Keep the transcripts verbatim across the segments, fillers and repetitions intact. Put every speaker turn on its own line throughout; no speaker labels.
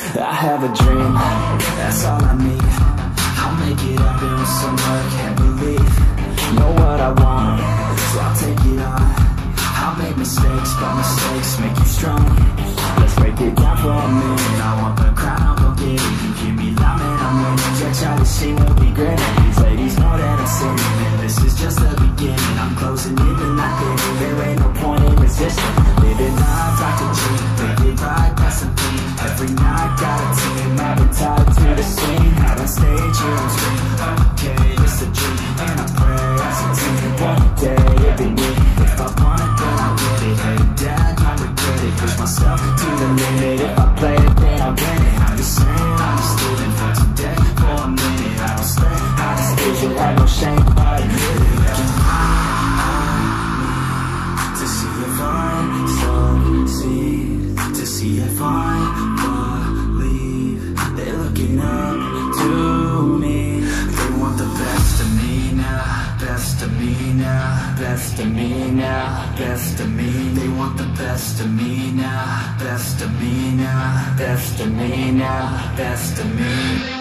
I have a dream, that's all I need. I'll make it happen with some work and belief. Know what I want, so I'll take it on. I'll make mistakes, but mistakes make you strong. Let's break it down for a minute. I want the crown, I'll go get it. You hear me loud, man, I'm winning. Your child is she will be great. These ladies know that I'm sinning, and this is just the beginning. I'm closing in the night, baby. There ain't no point in resisting. Living life like a dream, live it right, that's the theme. Every night, got a team, I've been tied to the scene. Out on stage, here I'm screaming. Okay, it's a dream, and I pray as a team. One day, it'll be me. If I want it, then I'll get it. Hey, Dad, I regret it. Push myself to the limit. If I play it, then I'll win it. I'm just saying, I'm just living for today. For a minute, I don't stay. I just vision, have no shame, I admit it. Looking high to see if I succeed, to see if I believe. They're looking up to me. They want the best of me now, best of me now, best of me now, best of me. They want the best of me now, best of me now, best of me now, best of me.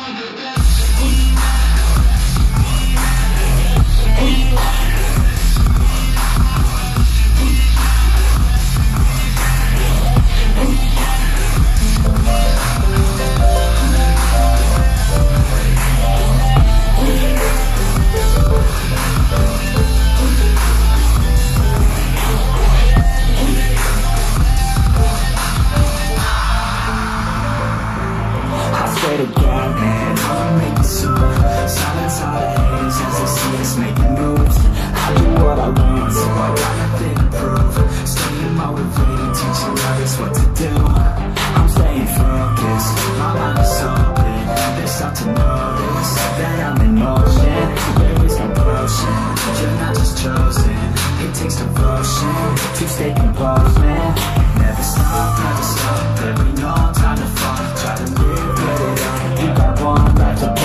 To God, man, I'ma make it soon. Silence all the haters as they see us making moves. I do what I want, so I got nothing to prove. Staying motivated, teaching others what to do. I'm staying focused, my mind is open. They start to notice that I'm in motion. There is no potion, you're not just chosen. It takes devotion to stay composed, man. Never stop, never stop, there ain't no time to fall. Try to live, let it up, you got one life to